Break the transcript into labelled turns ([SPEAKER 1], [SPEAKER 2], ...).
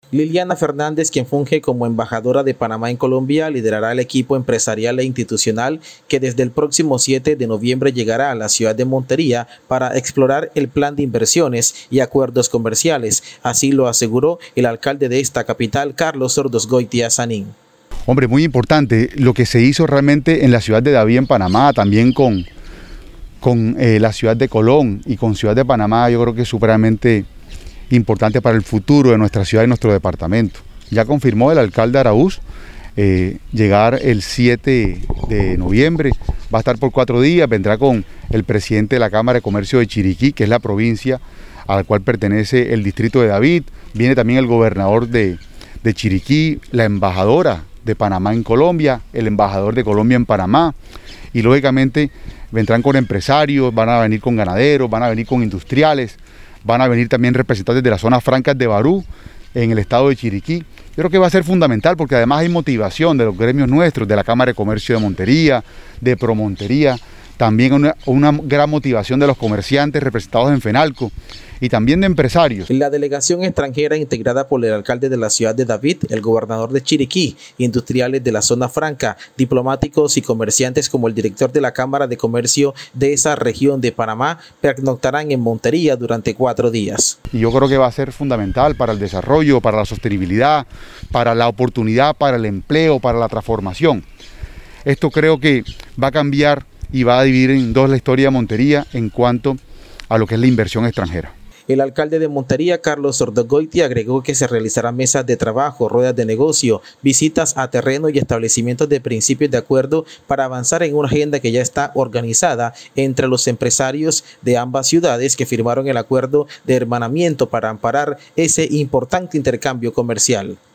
[SPEAKER 1] Liliana Fernández, quien funge como embajadora de Panamá en Colombia, liderará el equipo empresarial e institucional que desde el próximo 7 de noviembre llegará a la ciudad de Montería para explorar el plan de inversiones y acuerdos comerciales. Así lo aseguró el alcalde de esta capital, Carlos Ordosgoitia Sanín.
[SPEAKER 2] Hombre, muy importante lo que se hizo realmente en la ciudad de David, en Panamá, también con la ciudad de Colón y con Ciudad de Panamá. Yo creo que es supremamente importante para el futuro de nuestra ciudad y nuestro departamento. Ya confirmó el alcalde Araúz llegar el 7 de noviembre, va a estar por 4 días, vendrá con el presidente de la Cámara de Comercio de Chiriquí, que es la provincia a la cual pertenece el distrito de David, viene también el gobernador de Chiriquí, la embajadora de Panamá en Colombia, el embajador de Colombia en Panamá, y lógicamente vendrán con empresarios, van a venir con ganaderos, van a venir con industriales, van a venir también representantes de las zonas francas de Barú, en el estado de Chiriquí. Yo creo que va a ser fundamental porque además hay motivación de los gremios nuestros, de la Cámara de Comercio de Montería, de Promontería, también una gran motivación de los comerciantes representados en FENALCO y también de empresarios.
[SPEAKER 1] La delegación extranjera integrada por el alcalde de la ciudad de David, el gobernador de Chiriquí, industriales de la zona franca, diplomáticos y comerciantes como el director de la Cámara de Comercio de esa región de Panamá, pernoctarán en Montería durante 4 días.
[SPEAKER 2] Y yo creo que va a ser fundamental para el desarrollo, para la sostenibilidad, para la oportunidad, para el empleo, para la transformación. Esto creo que va a cambiar y va a dividir en dos la historia de Montería en cuanto a lo que es la inversión extranjera.
[SPEAKER 1] El alcalde de Montería, Carlos Ordosgoitia, agregó que se realizarán mesas de trabajo, ruedas de negocio, visitas a terreno y establecimientos de principios de acuerdo para avanzar en una agenda que ya está organizada entre los empresarios de ambas ciudades que firmaron el acuerdo de hermanamiento para amparar ese importante intercambio comercial.